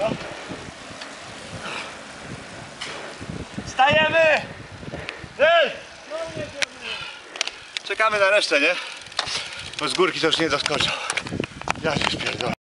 Stajemy! Czekamy na resztę, nie? Bo z górki to już nie doskoczą. Ja się spierdolę.